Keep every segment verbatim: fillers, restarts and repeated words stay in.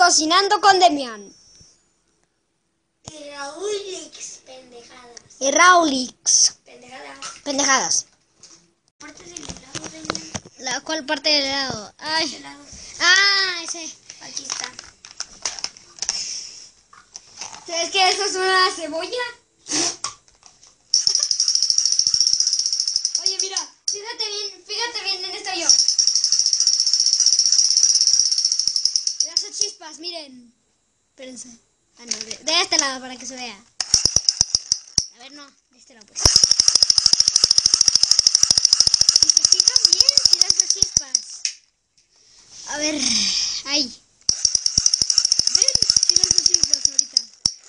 Cocinando con Demian. Y Raulix, pendejadas. Y Raulix. Pendejadas. Pendejadas. Parte del helado, Demian. ¿La cuál parte del helado? Ay. Este helado. Ah, ese. Aquí está. ¿Sabes que eso es una cebolla? Oye, mira, fíjate bien, fíjate bien en este avión. Las chispas, miren. Espérense. Ah, no, de, de este lado para que se vea. A ver, no, de este lado pues. Si se fijan bien, si las chispas. A ver, ahí. ¿Ven? Si las chispas ahorita.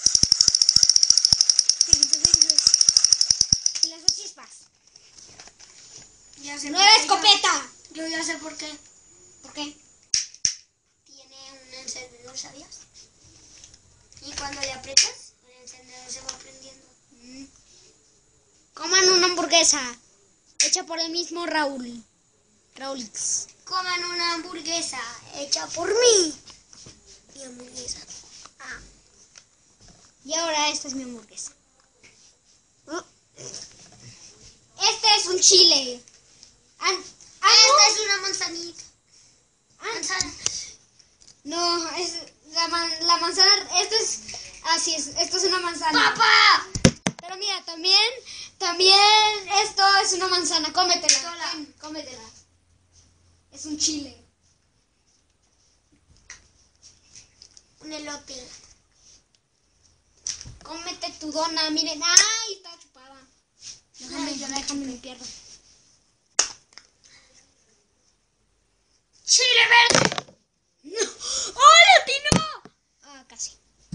Fíjense, fíjense. Si las chispas. Ya sé ¡Nueva por qué escopeta! Yo, yo ya sé por qué. ¿Por qué? Tiene un encendedor, ¿sabías? Y cuando le aprietas, el encendedor se va prendiendo. Mm. Coman una hamburguesa hecha por el mismo Raúl. Raulix. Coman una hamburguesa hecha por mí. Mi hamburguesa. Ah. Y ahora esta es mi hamburguesa. Oh. Este es un chile. An ah, Esta no. es una manzanita. Ah, Manzana. no, es la, man la manzana. Esto es así es. Esto es una manzana. ¡Papá! Pero mira, también, también esto es una manzana. Cómetela. Sola. Ven, cómetela. Es un chile. Un elote. Cómete tu dona, miren. ¡Ay! Está chupada. Déjame, Ay, yo la déjame chupé. mi pierna. ¡Chile verde! ¡No! ¡Oh, le atinó! Ah, casi.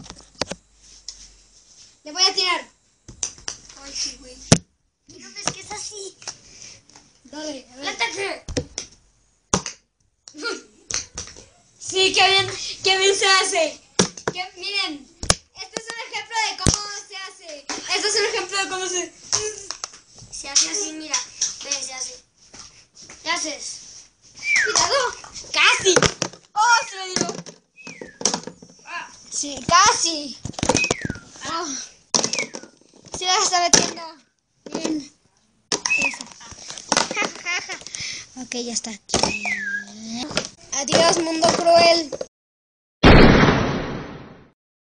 Le voy a tirar. Ay, sí, güey. No ves que es así. Dale, a ver. ¡Látate! Sí, qué bien, qué bien se hace. Que, miren, este es un ejemplo de cómo se hace. Este es un ejemplo de cómo se... Se hace así, mira. Ve, se hace. ¿Qué haces? ¡Cuidado! ¡Casi! ¡Oh, se lo dio! Ah. Sí, casi. Oh. Sí la está metiendo. Bien. Eso. Ja, ja, ja. Ok, ya está aquí. Adiós, mundo cruel.